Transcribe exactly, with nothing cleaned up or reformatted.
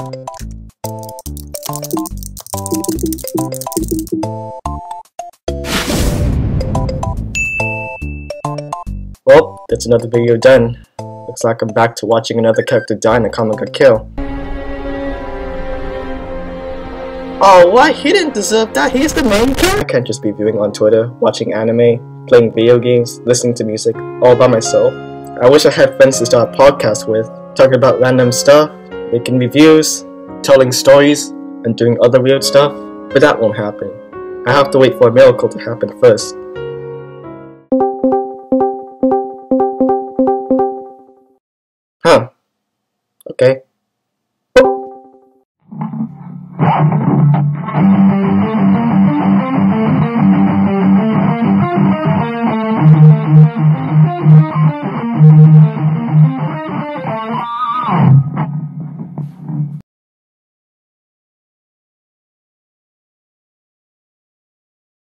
Well, that's another video done. Looks like I'm back to watching another character die in a comic book kill. Oh, what? He didn't deserve that. He's the main character. I can't just be viewing on Twitter, watching anime, playing video games, listening to music, all by myself. I wish I had friends to start a podcast with, talking about random stuff, making reviews, telling stories, and doing other weird stuff, but that won't happen. I have to wait for a miracle to happen first. Huh. Okay.